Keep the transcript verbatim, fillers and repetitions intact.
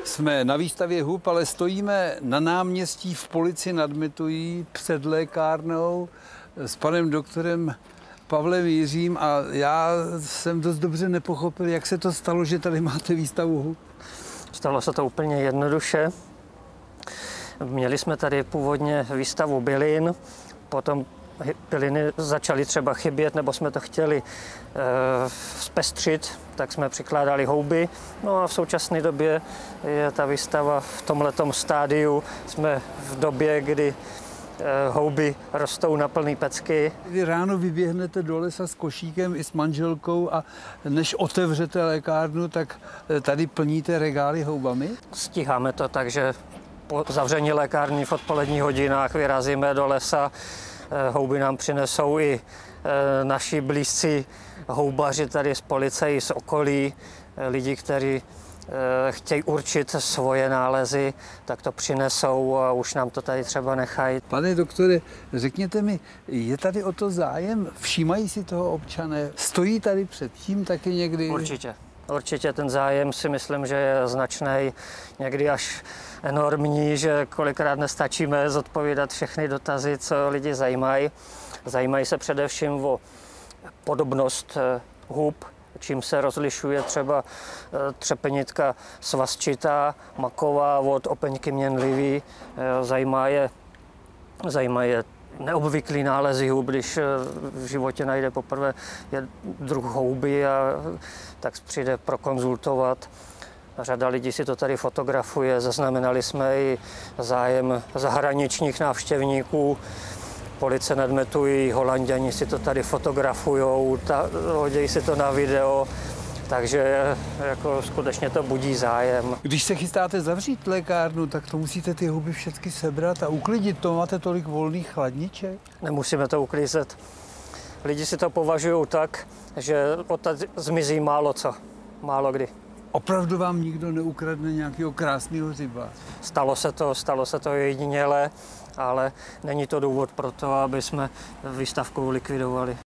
Jsme na výstavě hub, ale stojíme na náměstí v Polici nad Metují před lékárnou s panem doktorem Pavlem Jiřím a já jsem dost dobře nepochopil, jak se to stalo, že tady máte výstavu hub. Stalo se to úplně jednoduše. Měli jsme tady původně výstavu bylin, potom byliny začaly třeba chybět, nebo jsme to chtěli e, zpestřit, tak jsme přikládali houby. No a v současné době je ta výstava v tomhletom stádiu. Jsme v době, kdy e, houby rostou na plný pecky. Vy ráno vyběhnete do lesa s košíkem i s manželkou a než otevřete lékárnu, tak tady plníte regály houbami? Stíháme to tak, že po zavření lékárny v odpoledních hodinách vyrazíme do lesa. Houby nám přinesou i naši blízcí houbaři tady z Police i z okolí, lidi, kteří chtějí určit svoje nálezy, tak to přinesou a už nám to tady třeba nechají. Pane doktore, řekněte mi, je tady o to zájem? Všímají si toho občané? Stojí tady před tím taky někdy? Určitě. Určitě ten zájem si myslím, že je značný, někdy až enormní, že kolikrát nestačíme zodpovídat všechny dotazy, co lidi zajímají. Zajímají se především o podobnost hub, čím se rozlišuje třeba třepenitka svazčitá, maková od opeňky měnlivý. Zajímá je, zajímá je neobvyklý nálezy hub, když v životě najde poprvé druh houby, a tak přijde prokonzultovat. Řada lidí si to tady fotografuje, zaznamenali jsme i zájem zahraničních návštěvníků. Police nad Metují, Holanďani si to tady fotografujou, hodí si to na video, takže jako skutečně to budí zájem. Když se chystáte zavřít lékárnu, tak to musíte ty houby všechny sebrat a uklidit. To máte tolik volných chladniček? Nemusíme to uklízet. Lidi si to považují tak, že odtud zmizí málo co, málo kdy. Opravdu vám nikdo neukradne nějakého krásného hřiba? Stalo se to, stalo se to jediněle, ale není to důvod pro to, aby jsme výstavku likvidovali.